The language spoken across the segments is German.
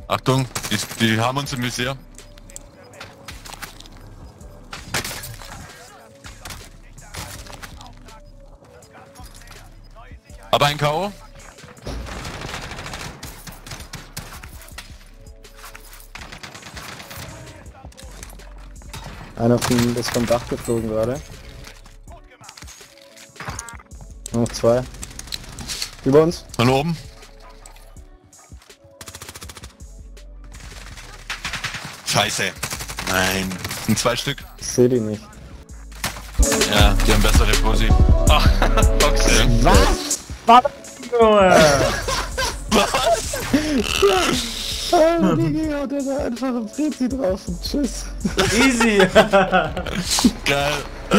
Achtung, die haben uns im Visier. Aber ein K.O. Einer ist vom Dach geflogen gerade. Noch zwei. Über uns. Von oben. Scheiße. Nein. Das sind 2 Stück. Ich seh die nicht. Ja, die haben bessere Posi. Ach, Boxe. Was? Was? Oh, Digi hat da einfach ein Prezi drauf und tschüss. Easy. Geil.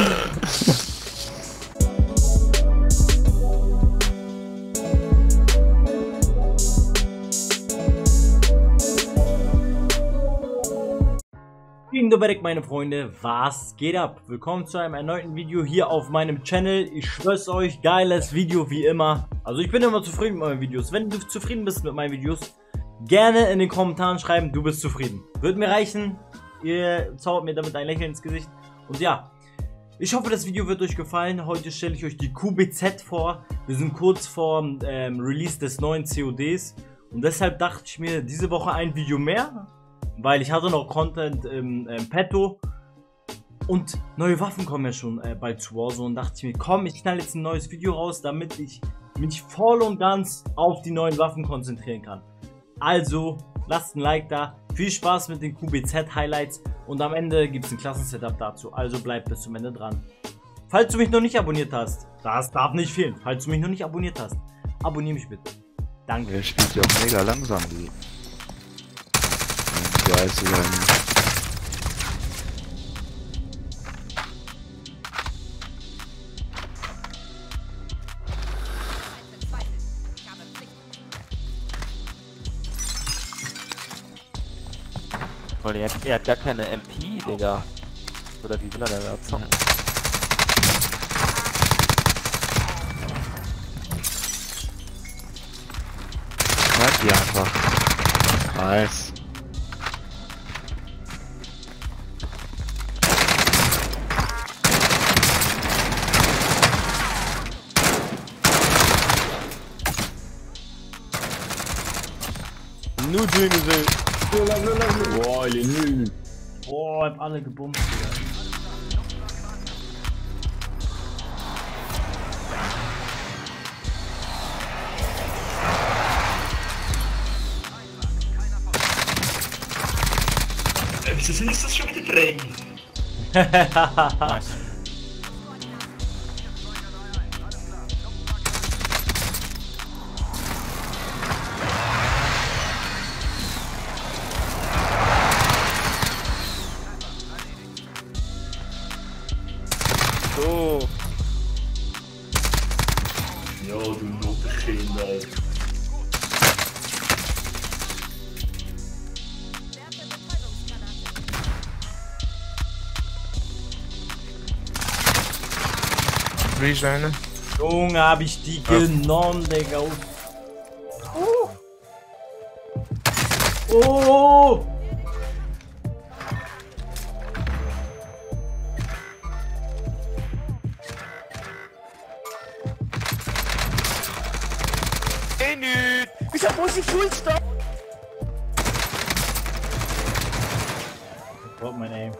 Doberek, meine Freunde, was geht ab? Willkommen zu einem erneuten Video hier auf meinem Channel. Ich schwör's euch, geiles Video wie immer. Also ich bin immer zufrieden mit meinen Videos. Wenn du zufrieden bist mit meinen Videos, gerne in den Kommentaren schreiben, du bist zufrieden. Wird mir reichen. Ihr zaubert mir damit ein Lächeln ins Gesicht. Und ja, ich hoffe, das Video wird euch gefallen. Heute stelle ich euch die QBZ vor. Wir sind kurz vor Release des neuen CODs. Und deshalb dachte ich mir, diese Woche ein Video mehr. Weil ich hatte noch Content im Petto und neue Waffen kommen ja schon bald zu Warzone und dachte ich mir, komm, ich knall jetzt ein neues Video raus, damit ich mich voll und ganz auf die neuen Waffen konzentrieren kann. Also, lasst ein Like da, viel Spaß mit den QBZ Highlights und am Ende gibt es ein Klassensetup dazu, also bleibt bis zum Ende dran. Falls du mich noch nicht abonniert hast, das darf nicht fehlen, falls du mich noch nicht abonniert hast, abonniere mich bitte. Danke. Der spielt ja auch mega langsam, die. Scheiße, Weil er hat gar keine MP, Digga. Oder wie will er denn da zocken? Schneid die einfach. Nice. Nur Ding gesehen. Boah, Lenü. Boah, hab alle gebumst. Wieso ist das schon wieder drin? Nice. So. Ja, du Notterkind, ey. Rejoinen. Junge, hab ich die genommen, Digga. Oh! Oh! Wieso muss ich Full Stop? Drop my name.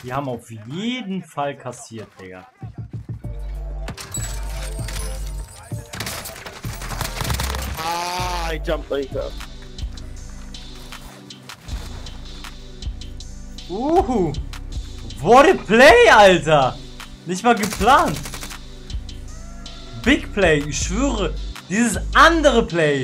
Die haben auf jeden Fall kassiert, Digga. Ah, ein Jumpbreaker. What a play, Alter! Nicht mal geplant. Big Play, ich schwöre. Dieses andere Play.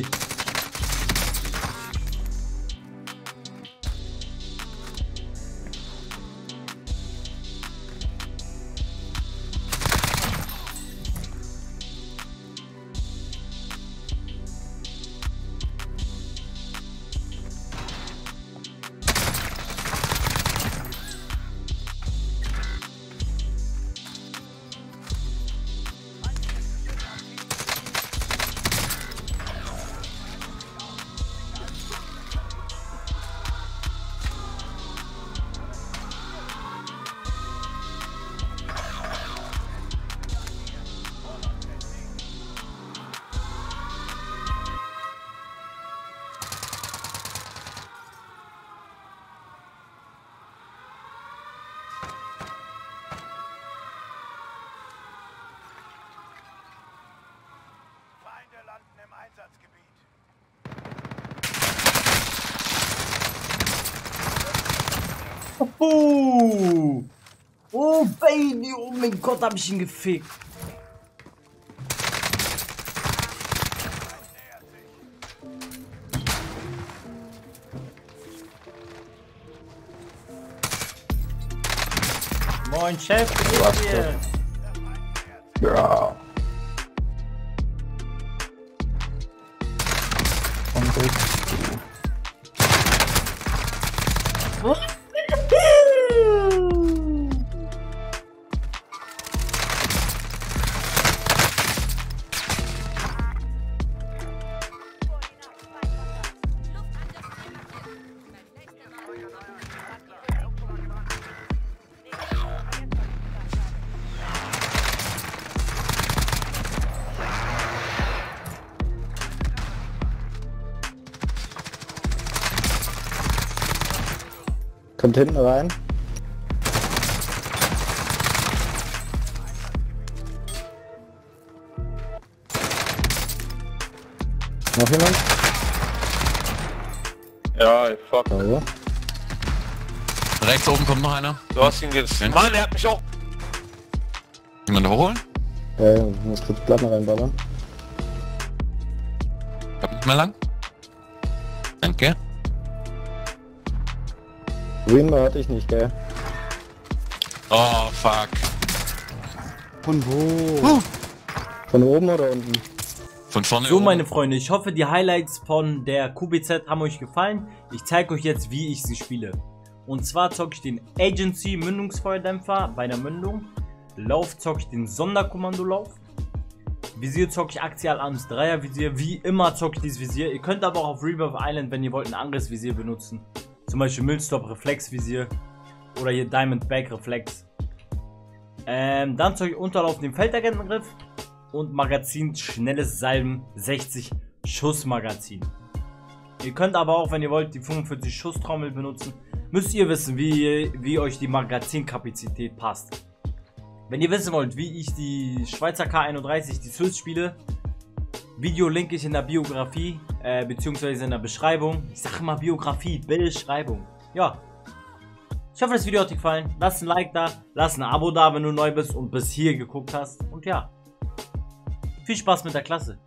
Oh, Baby, oh mein Gott, hab ich ihn gefickt. Moin, Chef, wie geht's dir? Ja. Und durch. Kommt hinten rein. Noch jemand? Ja, fuck. Oh. Rechts oben kommt noch einer. Du hast ihn jetzt. Okay. Mann, er hat mich auch. Ja, Jemand hochholen? ich muss kurz Platten reinballern. Hab nicht mehr lang. Danke. Greenbar hatte ich nicht, gell? Oh, fuck. Von wo? Von oben oder unten? Von vorne. So, oben. meine Freunde, ich hoffe, die Highlights von der QBZ haben euch gefallen. Ich zeige euch jetzt, wie ich sie spiele. Und zwar zocke ich den Agency Mündungsfeuerdämpfer bei der Mündung. Lauf zocke ich den Sonderkommandolauf. Visier zocke ich axial ans Dreiervisier. Wie immer zocke ich dieses Visier. Ihr könnt aber auch auf Rebirth Island, wenn ihr wollt, ein anderes Visier benutzen. Zum Beispiel Milstop Reflexvisier. Oder hier Diamond Back Reflex. Dann zocke ich Unterlauf den Feldagentengriff. Und Magazin schnelles Salben 60 Schuss Magazin. Ihr könnt aber auch, wenn ihr wollt, die 45 Schuss Trommel benutzen. Müsst ihr wissen, wie euch die Magazinkapazität passt. Wenn ihr wissen wollt, wie ich die Schweizer K31, die Swiss spiele, Video link ich in der Biografie, beziehungsweise in der Beschreibung. Ich sage immer Biografie, Beschreibung. Ja. Ich hoffe, das Video hat dir gefallen. Lass ein Like da, lass ein Abo da, wenn du neu bist und bis hier geguckt hast. Und ja. Viel Spaß mit der Klasse.